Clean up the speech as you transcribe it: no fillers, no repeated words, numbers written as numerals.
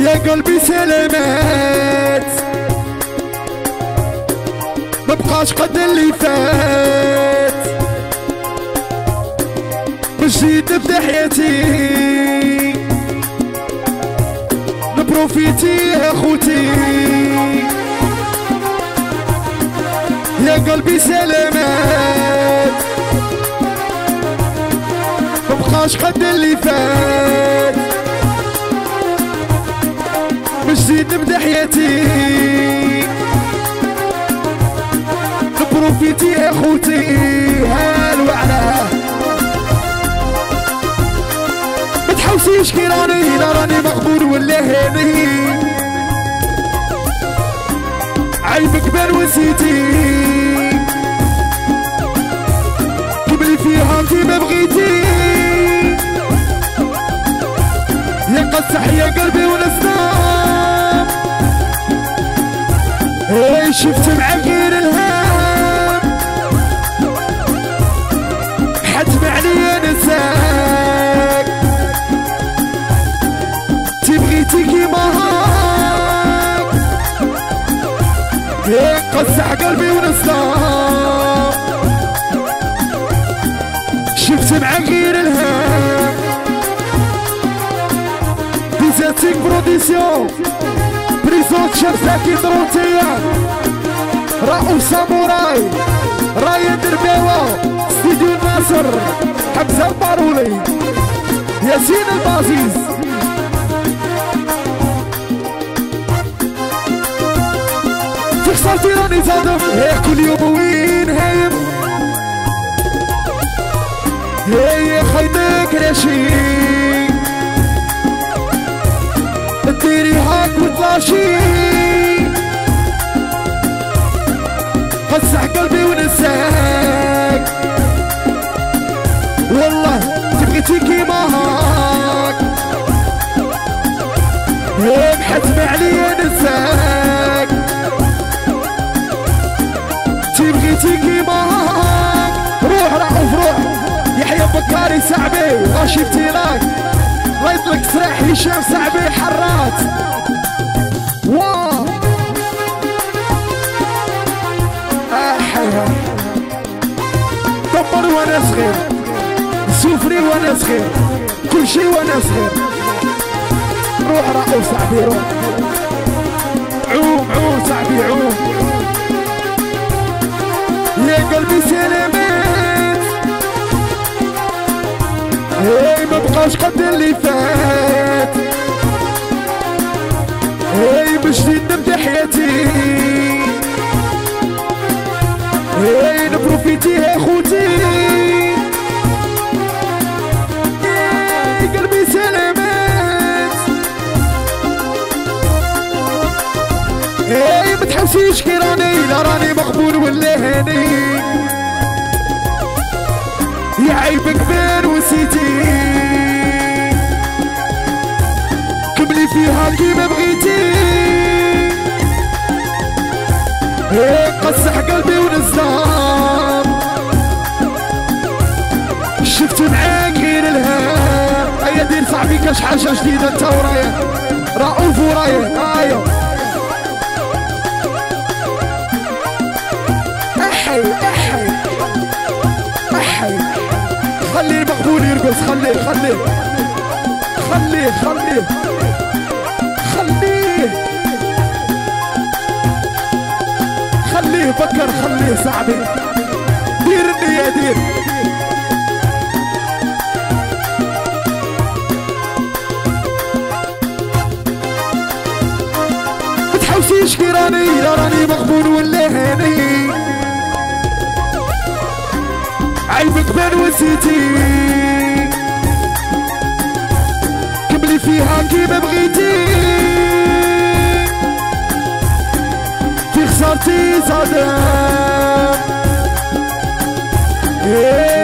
يا قلبي سلامات مبقاش قد اللي فات مش جيت نبدا حياتي نبروفيتي يا خوتي يا قلبي سلامات مبقاش قد اللي فات مش جيت نبدا حياتي نبروفيتي يا خوتي هالو علاه متحوسيش كي راني لا راني مقبول ولا هاني عيبك بان وسيتي قبلي فيها انتي ما بغيتي يا قصح يا قلبي ونسنام اي شفت معاك غير الهام حتم عليا نساك تبغيتي كيما هاك اي قصح قلبي ونسنام شفت معاك غير الهام ديزاتيك بروديسيون بريزونت شاف زكي دروتيا رؤوف ساموراي رايد دربيوة ستوديو الناصر حمزة البارولي ياسين البازيز في خسارتي راني صادم هي كل يوم وين هايم هي خيطك راشي ديري هاك وطلاشي قصح قلبي ونساك والله تبغيتي كيما هاك محتم عليا نساك تبغيتي كيما هاك روح رؤوف روح يحيى بكاري سعبي غاشبتي لك الله يطلق سراح هشام سعبي حرات واو احيها دمر وانا صغير سوفري وانا صغير كل شي وانا صغير روح رؤوف سعبي روح عوم عوم سعبي عوم يا قلبي سلامات هي مبقاش قد اللي فات هي مش جديد نبدا حياتي هي نبروفيتي يا خوتي هي قلبي سلامات هي متحوسيش كي راني لا راني مقبول ولا هاني يا عيبك بان وسيتي كملي فيها كيما بغيتي قصح قلبي ونسلام شفت معاك غير الهام هيا دير صاحبي كاش حاجه جديده انت ورايا رؤوف ورايا ايوا احي احي احي خليه مقبول يرقص خليه خليه خليه خليه خليه خليه فكر خليه صاحبي دير النية دير متحوسيش كي راني لا راني مقبول ولا هاني عيبك بان وسيتي كملي فيها كيما بغيتي في خسارتي صدام